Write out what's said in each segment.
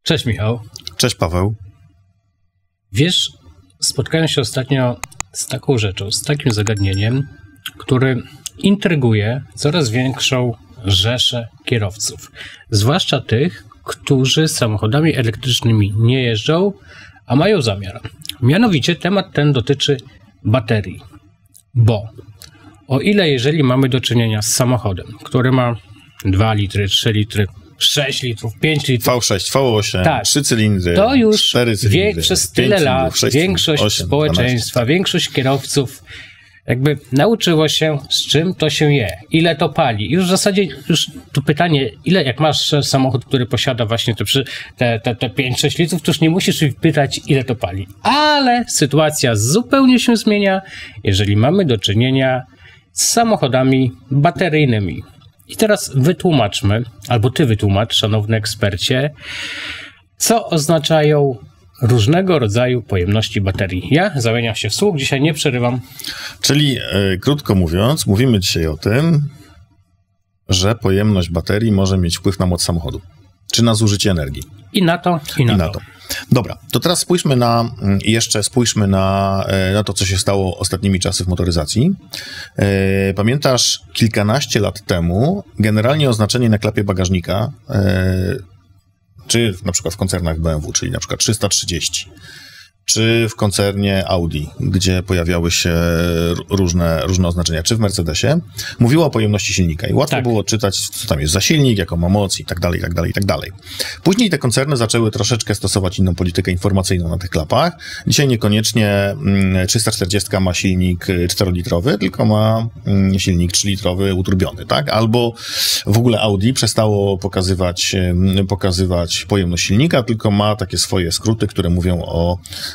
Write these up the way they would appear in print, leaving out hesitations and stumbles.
Cześć Michał. Cześć Paweł. Wiesz, spotkałem się ostatnio z taką rzeczą, z takim zagadnieniem, który intryguje coraz większą rzeszę kierowców. Zwłaszcza tych, którzy samochodami elektrycznymi nie jeżdżą, a mają zamiar. Mianowicie temat ten dotyczy baterii. Bo o ile jeżeli mamy do czynienia z samochodem, który ma 2 litry, 3 litry, 6 litrów, 5 litrów. V6, V8, tak, 3 cylindry, to już 4 cylindry, przez tyle lat większość 8, społeczeństwa, 12. Większość kierowców jakby nauczyło się, z czym to się je, ile to pali. Już w zasadzie to pytanie, ile jak masz samochód, który posiada właśnie te 5-6 litrów, to już nie musisz pytać, ile to pali. Ale sytuacja zupełnie się zmienia, jeżeli mamy do czynienia z samochodami bateryjnymi. I teraz wytłumaczmy, albo ty wytłumacz, szanowny ekspercie, co oznaczają różnego rodzaju pojemności baterii. Ja zamieniam się w słuch, dzisiaj nie przerywam. Czyli krótko mówiąc, mówimy dzisiaj o tym, że pojemność baterii może mieć wpływ na moc samochodu, czy na zużycie energii. I na to. Dobra, to teraz spójrzmy na to, co się stało ostatnimi czasy w motoryzacji. Pamiętasz, kilkanaście lat temu generalnie oznaczenie na klapie bagażnika, czy na przykład w koncernach BMW, czyli na przykład 330, czy w koncernie Audi, gdzie pojawiały się różne oznaczenia, czy w Mercedesie, mówiło o pojemności silnika i łatwo było czytać, co tam jest za silnik, jaką ma moc i tak dalej, i tak dalej, i tak dalej. Później te koncerny zaczęły troszeczkę stosować inną politykę informacyjną na tych klapach. Dzisiaj niekoniecznie 340 ma silnik 4-litrowy, tylko ma silnik 3-litrowy uturbiony, tak? Albo w ogóle Audi przestało pokazywać pojemność silnika, tylko ma takie swoje skróty, które mówią o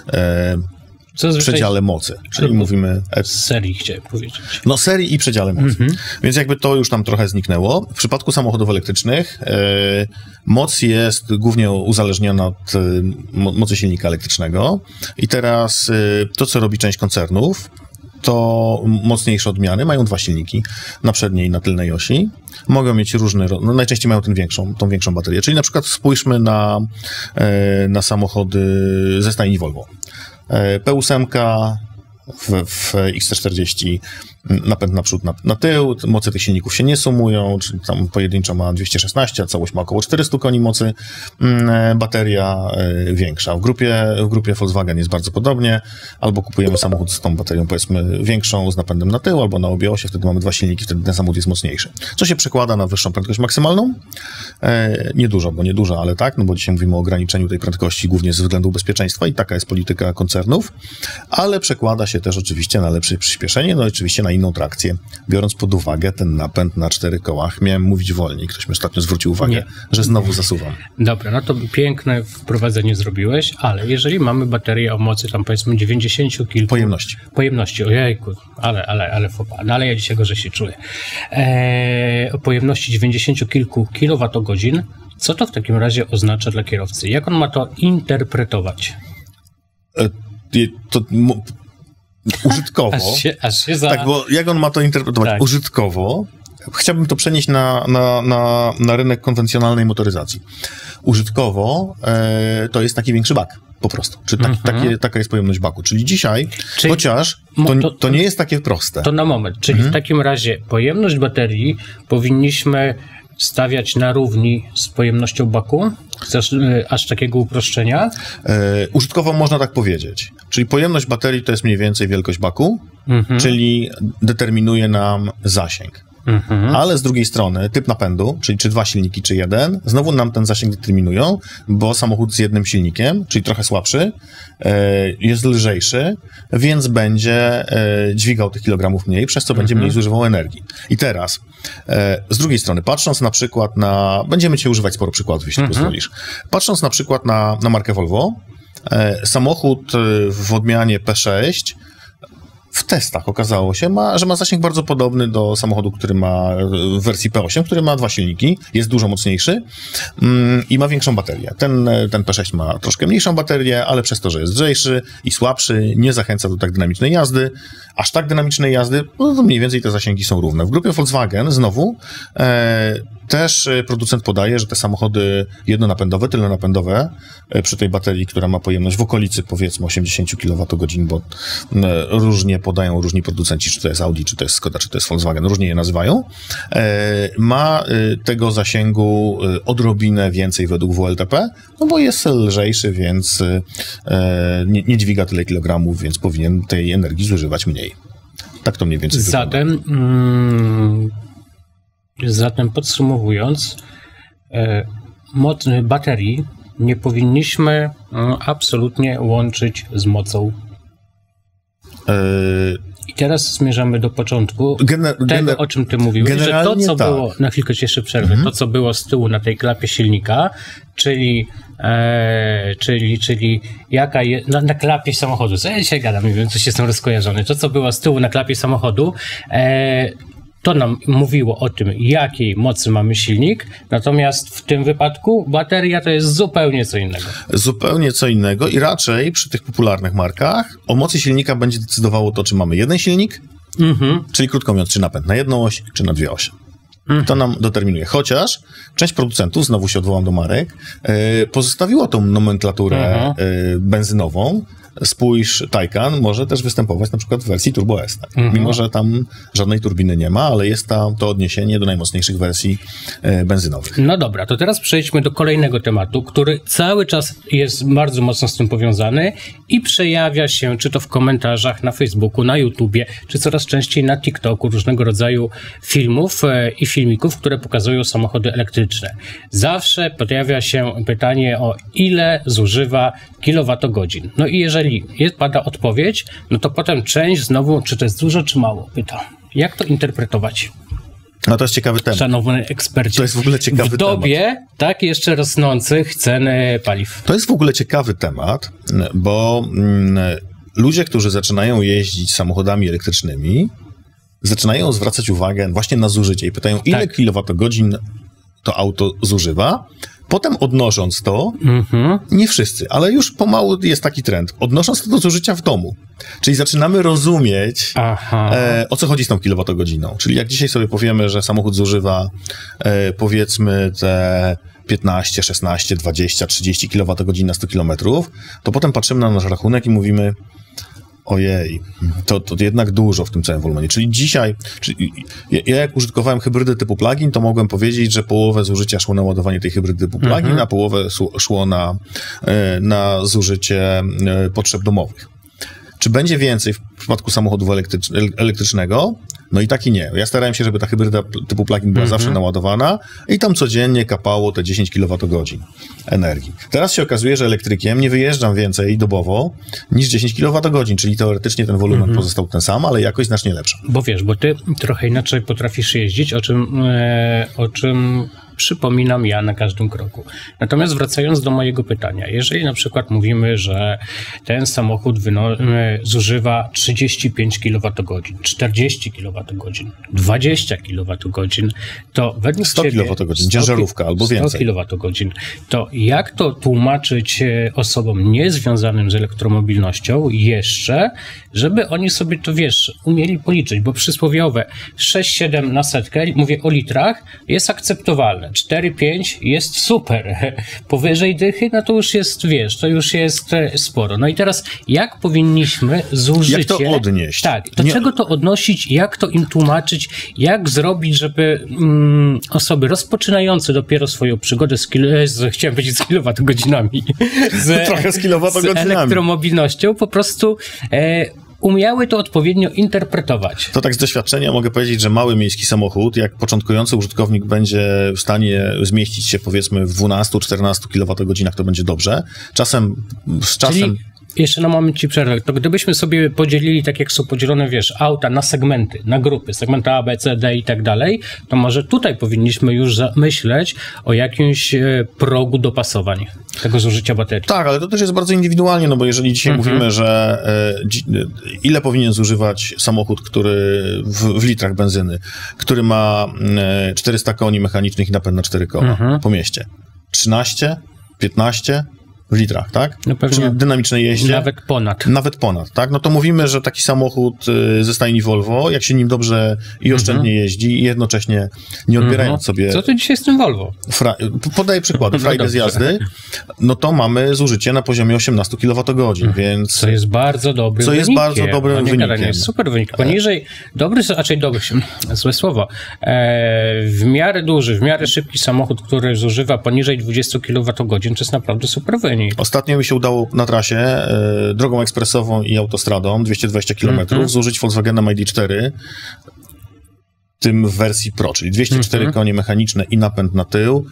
przedziale mocy, czyli mówimy... Serii chciałem powiedzieć. No serii i przedziale mocy. Więc jakby to już tam trochę zniknęło. W przypadku samochodów elektrycznych moc jest głównie uzależniona od mocy silnika elektrycznego i teraz to, co robi część koncernów, to mocniejsze odmiany mają 2 silniki na przedniej i na tylnej osi. Mogą mieć różne, najczęściej mają tą większą baterię. Czyli na przykład spójrzmy na samochody ze stajni Volvo. P8 w XC40 napęd naprzód, na tył, moce tych silników się nie sumują, czyli tam pojedynczo ma 216, a całość ma około 400 koni mocy, bateria większa. W grupie Volkswagen jest bardzo podobnie, albo kupujemy samochód z tą baterią, powiedzmy, większą, z napędem na tył, albo na obie osie, wtedy mamy 2 silniki, wtedy ten samochód jest mocniejszy. Co się przekłada na wyższą prędkość maksymalną? Niedużo, ale tak, no bo dzisiaj mówimy o ograniczeniu tej prędkości głównie ze względu bezpieczeństwa i taka jest polityka koncernów, ale przekłada się też oczywiście na lepsze przyspieszenie, no i oczywiście na inną trakcję, biorąc pod uwagę ten napęd na 4 kołach. Miałem mówić wolniej, ktoś mi ostatnio zwrócił uwagę, że znowu zasuwam. Dobra, no to piękne wprowadzenie zrobiłeś, ale jeżeli mamy baterię o mocy tam powiedzmy 90 kilku... Pojemności, ojejku, ale fopa, no ale ja dzisiaj gorzej się czuję. O pojemności 90 kilku kilowatogodzin, co to w takim razie oznacza dla kierowcy? Jak on ma to interpretować? Użytkowo. Tak, bo jak on ma to interpretować? Tak. Użytkowo. Chciałbym to przenieść na rynek konwencjonalnej motoryzacji. Użytkowo to jest taki większy bak po prostu. Czy taka jest pojemność baku. Czyli dzisiaj, chociaż to nie jest takie proste. To na moment. Czyli w takim razie pojemność baterii powinniśmy stawiać na równi z pojemnością baku? Chcesz aż takiego uproszczenia? Użytkowo można tak powiedzieć. Czyli pojemność baterii to jest mniej więcej wielkość baku, czyli determinuje nam zasięg. Ale z drugiej strony typ napędu, czyli czy 2 silniki, czy 1, znowu nam ten zasięg determinują, bo samochód z 1 silnikiem, czyli trochę słabszy, jest lżejszy, więc będzie dźwigał tych kilogramów mniej, przez co będzie mniej zużywał energii. I teraz, z drugiej strony, patrząc na przykład będziemy dzisiaj używać sporo przykładów, jeśli pozwolisz. Patrząc na przykład na markę Volvo, samochód w odmianie P6 w testach okazało się, że ma zasięg bardzo podobny do samochodu, który ma w wersji P8, który ma 2 silniki, jest dużo mocniejszy i ma większą baterię. Ten P6 ma troszkę mniejszą baterię, ale przez to, że jest lżejszy i słabszy, nie zachęca do tak dynamicznej jazdy. Aż tak dynamicznej jazdy, no to mniej więcej te zasięgi są równe. W grupie Volkswagen znowu Też producent podaje, że te samochody jednonapędowe, tylonapędowe przy tej baterii, która ma pojemność w okolicy powiedzmy 80 kWh, bo różnie podają różni producenci, czy to jest Audi, czy to jest Skoda, czy to jest Volkswagen, różnie je nazywają, ma tego zasięgu odrobinę więcej według WLTP, no bo jest lżejszy, więc nie dźwiga tyle kilogramów, więc powinien tej energii zużywać mniej. Tak to mniej więcej wygląda. Zatem podsumowując, moc baterii nie powinniśmy absolutnie łączyć z mocą. I teraz zmierzamy do początku tego, o czym ty mówiłeś, że to, co było, na chwilkę ci jeszcze przerwę, to, co było z tyłu na tej klapie silnika, czyli jaka jest, na klapie samochodu, co ja dzisiaj gadam, nie wiem, coś jestem rozkojarzony, to, co było z tyłu na klapie samochodu, to nam mówiło o tym, jakiej mocy mamy silnik, natomiast w tym wypadku bateria to jest zupełnie co innego. Zupełnie co innego i raczej przy tych popularnych markach o mocy silnika będzie decydowało to, czy mamy jeden silnik, czyli krótko mówiąc, czy napęd na jedną oś, czy na dwie osie. To nam determinuje. Chociaż część producentów, znowu się odwołam do marek, pozostawiło tą nomenklaturę benzynową. Spójrz, Taycan może też występować na przykład w wersji Turbo S. Tak? Mimo że tam żadnej turbiny nie ma, ale jest tam to odniesienie do najmocniejszych wersji benzynowych. No dobra, to teraz przejdźmy do kolejnego tematu, który cały czas jest bardzo mocno z tym powiązany i przejawia się, czy to w komentarzach na Facebooku, na YouTubie, czy coraz częściej na TikToku, różnego rodzaju filmów i filmików, które pokazują samochody elektryczne. Zawsze pojawia się pytanie o ile zużywa kilowatogodzin. No i jeżeli pada odpowiedź, no to potem część znowu, czy to jest dużo, czy mało, pyta. Jak to interpretować? No to jest ciekawy temat. Szanowny ekspercie. To jest w ogóle ciekawy temat. W dobie tak jeszcze rosnących cen paliw. To jest w ogóle ciekawy temat, bo ludzie, którzy zaczynają jeździć samochodami elektrycznymi, zaczynają zwracać uwagę właśnie na zużycie i pytają, ile kilowatogodzin to auto zużywa. Potem odnosząc to, nie wszyscy, ale już pomału jest taki trend, odnosząc to do zużycia w domu. Czyli zaczynamy rozumieć, o co chodzi z tą kilowatogodziną. Czyli jak dzisiaj sobie powiemy, że samochód zużywa powiedzmy te 15, 16, 20, 30 kWh na 100 km, to potem patrzymy na nasz rachunek i mówimy, ojej, to jednak dużo w tym całym wolumenie. Czyli dzisiaj, ja jak użytkowałem hybrydy typu plug-in, to mogłem powiedzieć, że połowę zużycia szło na ładowanie tej hybrydy typu plug-in, a połowę szło na zużycie potrzeb domowych. Czy będzie więcej w przypadku samochodu elektrycznego? No i tak i nie. Ja starałem się, żeby ta hybryda typu plug-in była zawsze naładowana i tam codziennie kapało te 10 kWh energii. Teraz się okazuje, że elektrykiem nie wyjeżdżam więcej dobowo niż 10 kWh, czyli teoretycznie ten wolumen pozostał ten sam, ale jakość znacznie lepsza. Bo wiesz, bo ty trochę inaczej potrafisz jeździć, o czym przypominam ja na każdym kroku. Natomiast wracając do mojego pytania, jeżeli na przykład mówimy, że ten samochód zużywa 35 kWh, 40 kWh, 20 kWh, to według 100 kWh, ciężarówka albo więcej. 100 kWh, to jak to tłumaczyć osobom niezwiązanym z elektromobilnością jeszcze, żeby oni sobie to, wiesz, umieli policzyć, bo przysłowiowe 6-7 na setkę, mówię o litrach, jest akceptowalne. 4-5 jest super. Powyżej dychy, no to już jest, wiesz, to już jest sporo. No i teraz, jak powinniśmy zużycie... Jak to odnieść? Tak, do czego to odnosić, jak to im tłumaczyć, jak zrobić, żeby osoby rozpoczynające dopiero swoją przygodę chciałem powiedzieć z kilowatogodzinami, trochę z kilowatogodzinami, z elektromobilnością, po prostu umiały to odpowiednio interpretować. To tak z doświadczenia mogę powiedzieć, że mały miejski samochód, jak początkujący użytkownik będzie w stanie zmieścić się powiedzmy w 12-14 kWh, to będzie dobrze. Z czasem... Czyli jeszcze na moment ci przerwę, to gdybyśmy sobie podzielili, tak jak są podzielone, wiesz, auta na segmenty, na grupy, segmenty A, B, C, D i tak dalej, to może tutaj powinniśmy już myśleć o jakimś progu dopasowań tego zużycia baterii. Tak, ale to też jest bardzo indywidualnie, no bo jeżeli dzisiaj mówimy, że ile powinien zużywać samochód, który w litrach benzyny, który ma 400 koni mechanicznych i napęd na 4 koła po mieście? 13? 15? w litrach, tak? No pewnie. Przy dynamicznej jeździe. Nawet ponad, tak? No to mówimy, że taki samochód ze stajni Volvo, jak się nim dobrze i oszczędnie jeździ i jednocześnie nie odbierając sobie... Co ty dzisiaj z tym Volvo? Podaję przykłady. Frajdę z jazdy, no to mamy zużycie na poziomie 18 kWh, więc... Co jest bardzo dobrym wynikiem. wynikiem. Jest super wynik. Poniżej, złe słowo, w miarę duży, w miarę szybki samochód, który zużywa poniżej 20 kWh, to jest naprawdę super wynik. Ostatnio mi się udało na trasie drogą ekspresową i autostradą 220 km zużyć Volkswagenem ID4, tym w wersji Pro, czyli 204 konie mechaniczne i napęd na tył,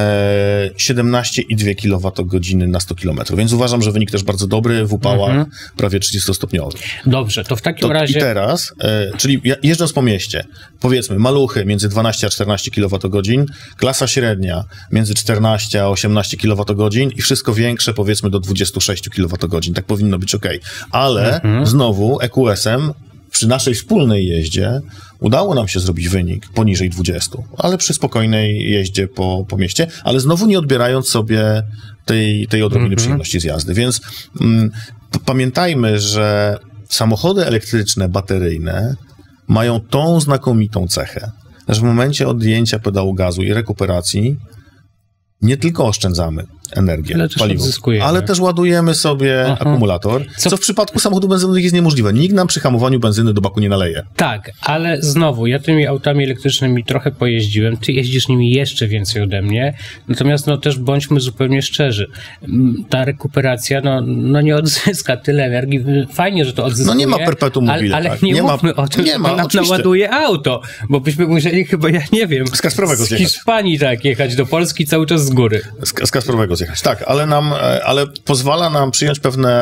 17,2 kWh na 100 km. Więc uważam, że wynik też bardzo dobry w upałach prawie 30-stopniowych. Dobrze, to w takim razie... I teraz, czyli jeżdżąc po mieście, powiedzmy maluchy między 12 a 14 kWh, klasa średnia między 14 a 18 kWh i wszystko większe powiedzmy do 26 kWh. Tak powinno być ok. Ale znowu EQS-em przy naszej wspólnej jeździe udało nam się zrobić wynik poniżej 20, ale przy spokojnej jeździe po mieście, ale znowu nie odbierając sobie tej odrobiny przyjemności z jazdy. Więc pamiętajmy, że samochody elektryczne, bateryjne mają tą znakomitą cechę, że w momencie odjęcia pedału gazu i rekuperacji nie tylko oszczędzamy energię, paliwo, ale też ładujemy sobie akumulator, co w przypadku samochodów benzynowych jest niemożliwe. Nikt nam przy hamowaniu benzyny do baku nie naleje. Tak, ale znowu, ja tymi autami elektrycznymi trochę pojeździłem, ty jeździsz nimi jeszcze więcej ode mnie, natomiast też bądźmy zupełnie szczerzy. Ta rekuperacja, nie odzyska tyle energii. Fajnie, że to odzyskuje. No nie ma perpetuum mobile. Ale tak. Nie mówmy o tym, że nam naładuje auto, bo byśmy musieli chyba, z Hiszpanii jechać do Polski cały czas z góry. Z Kasprowego zjechać. Tak, ale pozwala nam przyjąć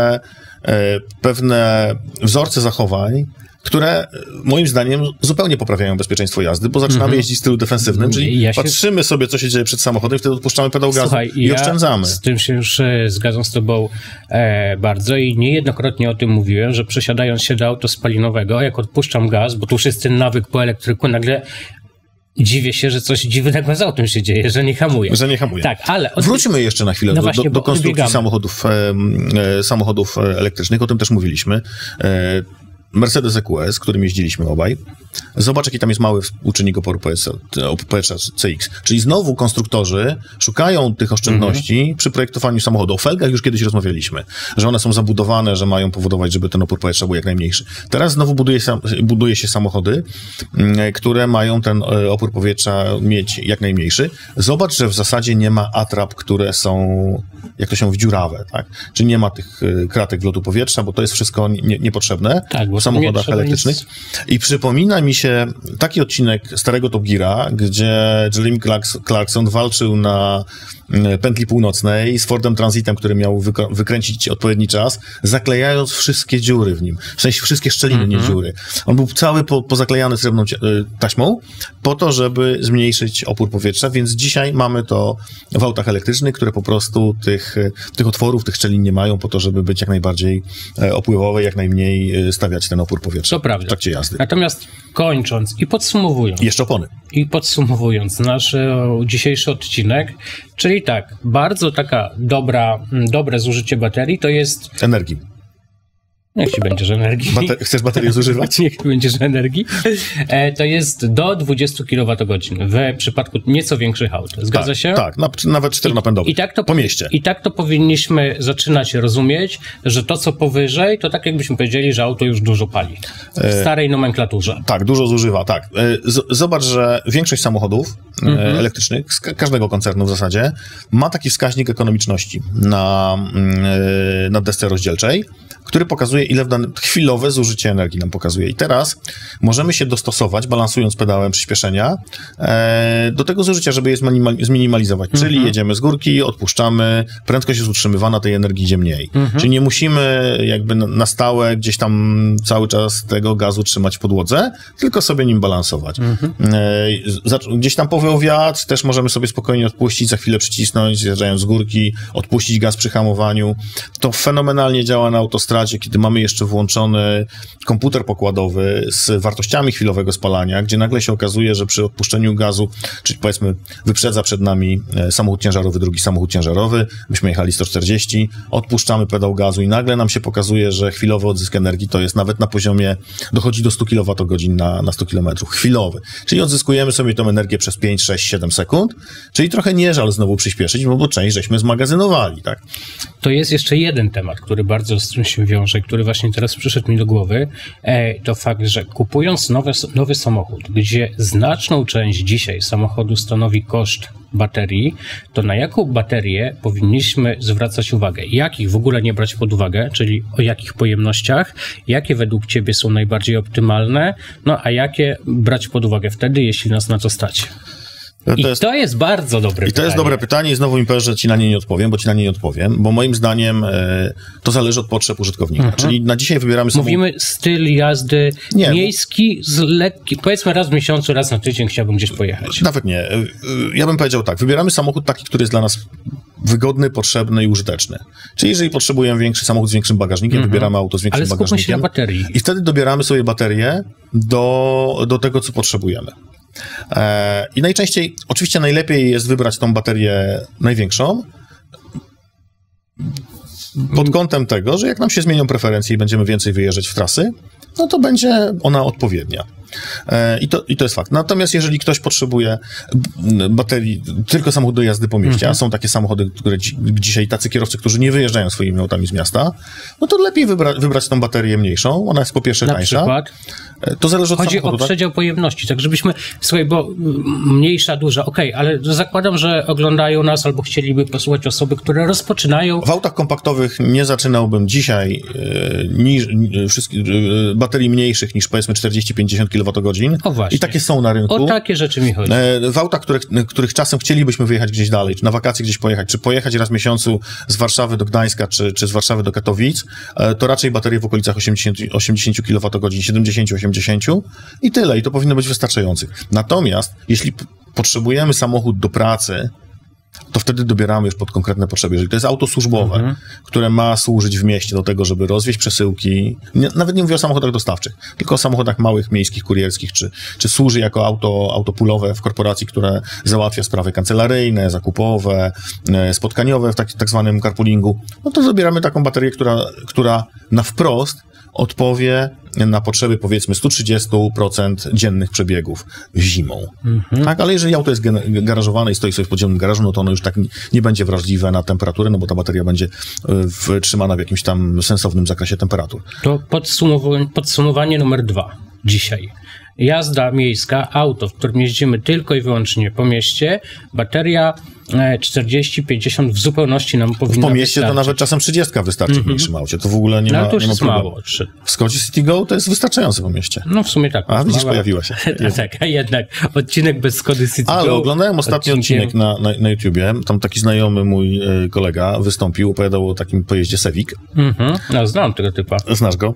pewne wzorce zachowań, które moim zdaniem zupełnie poprawiają bezpieczeństwo jazdy, bo zaczynamy jeździć w stylu defensywnym, czyli patrzymy sobie, co się dzieje przed samochodem, wtedy odpuszczamy pedał gazu i oszczędzamy. Z tym się już zgadzam z tobą bardzo i niejednokrotnie o tym mówiłem, że przesiadając się do auta spalinowego, jak odpuszczam gaz, bo tu już jest ten nawyk po elektryku, nagle dziwię się, że coś dziwnego z autem się dzieje, że nie hamuje. Tak, ale... Wróćmy jeszcze na chwilę do konstrukcji samochodów elektrycznych, o tym też mówiliśmy. Mercedes EQS, którym jeździliśmy obaj. Zobacz, jaki tam jest mały współczynnik oporu powietrza CX. Czyli znowu konstruktorzy szukają tych oszczędności przy projektowaniu samochodu. O felgach już kiedyś rozmawialiśmy, że one są zabudowane, że mają powodować, żeby ten opór powietrza był jak najmniejszy. Teraz znowu buduje się samochody, które mają ten opór powietrza mieć jak najmniejszy. Zobacz, że w zasadzie nie ma atrap, które są, jak to się mówi, dziurawe, tak? Czyli nie ma tych kratek wlotu powietrza, bo to jest wszystko niepotrzebne. Tak, w samochodach elektrycznych. I przypomina mi się taki odcinek starego Top Geara, gdzie Jeremy Clarkson walczył na pętli północnej z Fordem Transitem, który miał wykręcić odpowiedni czas, zaklejając wszystkie dziury w nim. W sensie wszystkie szczeliny, nie dziury. On był cały pozaklejany srebrną taśmą po to, żeby zmniejszyć opór powietrza, więc dzisiaj mamy to w autach elektrycznych, które po prostu tych otworów, tych szczelin nie mają po to, żeby być jak najbardziej opływowe, jak najmniej stawiać ten opór powietrza w trakcie jazdy. Natomiast kończąc i podsumowując. Jeszcze opony. I podsumowując nasz dzisiejszy odcinek, czyli tak, bardzo taka dobre zużycie baterii to jest... Energii. Niech ci będzie, że energii. Chcesz baterię zużywać? Niech będzie, że energii. To jest do 20 kWh w przypadku nieco większych aut. Zgadza się? Tak, nawet 4-napędowe. Po mieście. I tak to powinniśmy zaczynać rozumieć, że to, co powyżej, to tak jakbyśmy powiedzieli, że auto już dużo pali. W starej nomenklaturze. Tak, dużo zużywa, tak. Zobacz, że większość samochodów elektrycznych, z każdego koncernu w zasadzie, ma taki wskaźnik ekonomiczności na desce rozdzielczej, który pokazuje, ile chwilowe zużycie energii nam pokazuje. I teraz możemy się dostosować, balansując pedałem przyspieszenia, do tego zużycia, żeby je zminimalizować. Czyli jedziemy z górki, odpuszczamy, prędkość jest utrzymywana, tej energii idzie mniej. Czyli nie musimy jakby na stałe gdzieś tam cały czas tego gazu trzymać w podłodze, tylko sobie nim balansować. Gdzieś tam powiał wiatr, też możemy sobie spokojnie odpuścić, za chwilę przycisnąć, zjeżdżając z górki, odpuścić gaz przy hamowaniu. To fenomenalnie działa na autostradzie, razie, kiedy mamy jeszcze włączony komputer pokładowy z wartościami chwilowego spalania, gdzie nagle się okazuje, że przy odpuszczeniu gazu, czyli powiedzmy wyprzedza przed nami samochód ciężarowy, drugi samochód ciężarowy, myśmy jechali 140, odpuszczamy pedał gazu i nagle nam się pokazuje, że chwilowy odzysk energii to jest nawet na poziomie, dochodzi do 100 kWh na 100 km, chwilowy. Czyli odzyskujemy sobie tą energię przez 5, 6, 7 sekund, czyli trochę nie żal znowu przyspieszyć, bo część żeśmy zmagazynowali, tak? To jest jeszcze jeden temat, który bardzo z tym się wiąże, który właśnie teraz przyszedł mi do głowy, to fakt, że kupując nowy samochód, gdzie znaczną część dzisiaj samochodu stanowi koszt baterii, to na jaką baterię powinniśmy zwracać uwagę? Jakich w ogóle nie brać pod uwagę, czyli o jakich pojemnościach, jakie według Ciebie są najbardziej optymalne, no a jakie brać pod uwagę wtedy, jeśli nas na to stać? To jest bardzo dobre pytanie. I to jest dobre pytanie i znowu mi powiesz, że ci na nie nie odpowiem, bo moim zdaniem to zależy od potrzeb użytkownika. Czyli na dzisiaj wybieramy sobie... Mówimy styl jazdy miejski, z lekki, powiedzmy raz w miesiącu, raz na tydzień chciałbym gdzieś pojechać. Nawet nie. Ja bym powiedział tak, wybieramy samochód taki, który jest dla nas wygodny, potrzebny i użyteczny. Czyli jeżeli potrzebujemy większy samochód z większym bagażnikiem, wybieramy auto z większym bagażnikiem. Ale skupmy się na baterii. I wtedy dobieramy sobie baterię do tego, co potrzebujemy. I najczęściej, oczywiście najlepiej jest wybrać tą baterię największą pod kątem tego, że jak nam się zmienią preferencje i będziemy więcej wyjeżdżać w trasy, no to będzie ona odpowiednia. I to jest fakt. Natomiast jeżeli ktoś potrzebuje baterii, tylko samochód do jazdy po mieście, a są takie samochody, które dzisiaj tacy kierowcy, którzy nie wyjeżdżają swoimi autami z miasta, no to lepiej wybrać tą baterię mniejszą. Ona jest po pierwsze tańsza. Przykład? To zależy od Chodzi samochodu, o przedział pojemności, tak żebyśmy, słuchaj, bo mniejsza, duża, okej, ale zakładam, że oglądają nas albo chcieliby posłuchać osoby, które rozpoczynają. W autach kompaktowych nie zaczynałbym dzisiaj baterii mniejszych niż powiedzmy 40-50 kWh. O właśnie. I takie są na rynku. O takie rzeczy mi chodzi. W autach, których czasem chcielibyśmy wyjechać gdzieś dalej, czy na wakacje gdzieś pojechać, czy pojechać raz w miesiącu z Warszawy do Gdańska, czy z Warszawy do Katowic, to raczej baterie w okolicach 80 kWh, 70-80 i tyle. I to powinno być wystarczających. Natomiast jeśli potrzebujemy samochód do pracy, to wtedy dobieramy już pod konkretne potrzeby. Jeżeli to jest auto służbowe, które ma służyć w mieście do tego, żeby rozwieźć przesyłki, nawet nie mówię o samochodach dostawczych, tylko o samochodach małych, miejskich, kurierskich, czy służy jako auto pulowe w korporacji, które załatwia sprawy kancelaryjne, zakupowe, spotkaniowe w tak zwanym carpoolingu, no to dobieramy taką baterię, która na wprost odpowie na potrzeby powiedzmy 130% dziennych przebiegów zimą. Tak, ale jeżeli auto jest garażowane i stoi sobie w podziemnym garażu, no to ono już tak nie będzie wrażliwe na temperaturę, no bo ta bateria będzie trzymana w jakimś tam sensownym zakresie temperatur. To podsumowanie numer 2 dzisiaj. Jazda miejska, auto, w którym jeździmy tylko i wyłącznie po mieście, bateria 40-50 w zupełności nam powinna Po mieście wystarczyć. to nawet czasem 30 wystarczy w mniejszym aucie. To w ogóle nie ma to już jest problemu. mało. W Skodzie Citigo to jest wystarczające po mieście. No w sumie tak. A widzisz, pojawiła się. Tak, a jednak odcinek bez Skody Citigo. Ale oglądałem ostatni odcinek na YouTubie. Tam taki znajomy mój kolega wystąpił, opowiadał o takim pojeździe Civic. No, znam tego typa. Znasz go.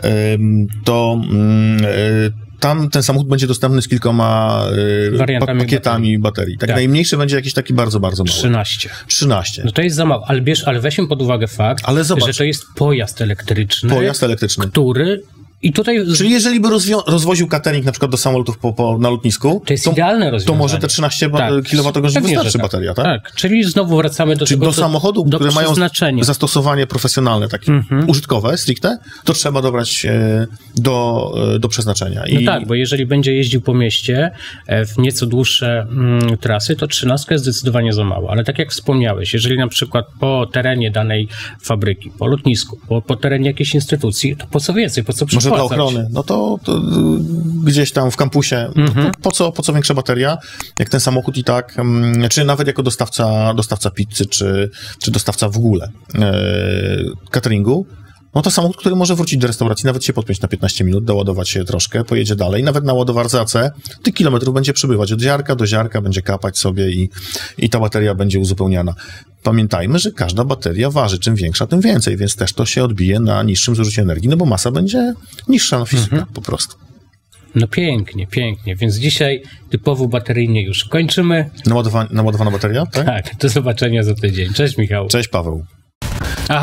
Tam ten samochód będzie dostępny z kilkoma pakietami baterii. Tak. Najmniejszy będzie jakiś taki bardzo, bardzo mały. 13. No to jest za mało, ale weźmy pod uwagę fakt, że to jest pojazd elektryczny. Który... I tutaj... Czyli jeżeli by rozwoził catering na przykład do samolotów na lotnisku, to jest idealne rozwiązanie. To może te 13 kWh wystarczy bateria, tak? Tak, czyli znowu wracamy do tego, do samochodów, które mają zastosowanie profesjonalne, takie użytkowe, stricte, to trzeba dobrać do przeznaczenia. No tak, bo jeżeli będzie jeździł po mieście w nieco dłuższe trasy, to 13 jest zdecydowanie za mało. Ale tak jak wspomniałeś, jeżeli na przykład po terenie danej fabryki, po lotnisku, po terenie jakiejś instytucji, to po co więcej, po co przypłacać? Dla ochrony, no to gdzieś tam w kampusie, po co większa bateria, jak ten samochód i tak, czy nawet jako dostawca pizzy, czy dostawca w ogóle cateringu, no to samochód, który może wrócić do restauracji, nawet się podpiąć na 15 minut, doładować się troszkę, pojedzie dalej, nawet na ładowarce AC tych kilometrów będzie przybywać, od ziarka do ziarka będzie kapać sobie i ta bateria będzie uzupełniana. Pamiętajmy, że każda bateria waży, czym większa, tym więcej, więc też to się odbije na niższym zużyciu energii, no bo masa będzie niższa na fizykę po prostu. No pięknie, więc dzisiaj typowo bateryjnie już kończymy. Naładowana bateria? Tak? Tak, do zobaczenia za tydzień. Cześć Michał. Cześć Paweł. Aha,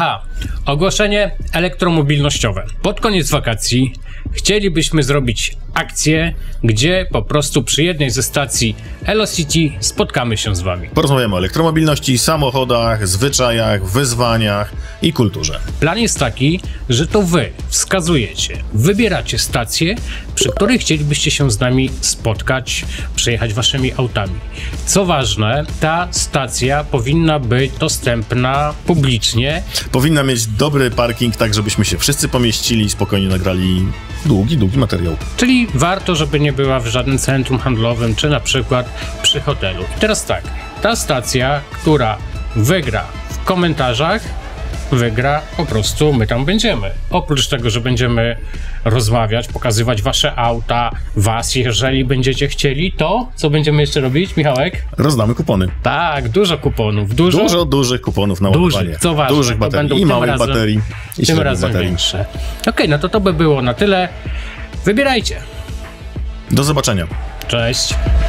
Ogłoszenie elektromobilnościowe. Pod koniec wakacji chcielibyśmy zrobić akcję, gdzie po prostu przy jednej ze stacji Elocity spotkamy się z wami. Porozmawiamy o elektromobilności, samochodach, zwyczajach, wyzwaniach i kulturze. Plan jest taki, że to wy wskazujecie, wybieracie stacje, przy których chcielibyście się z nami spotkać, przejechać waszymi autami. Co ważne, ta stacja powinna być dostępna publicznie. Powinna mieć dobry parking, tak żebyśmy się wszyscy pomieścili i spokojnie nagrali długi materiał. Czyli warto, żeby nie była w żadnym centrum handlowym, czy na przykład przy hotelu. I teraz tak, ta stacja, która wygra w komentarzach, wygra po prostu, my tam będziemy. Oprócz tego, że będziemy rozmawiać, pokazywać wasze auta, was, jeżeli będziecie chcieli, to co będziemy jeszcze robić, Michałek? Rozdamy kupony. Tak, dużo kuponów. Dużo dużych kuponów na ładowanie. Co ważne, dużych baterii i małych baterii i tym razem baterii. większe. Okej, no to by było na tyle. Wybierajcie. Do zobaczenia. Cześć.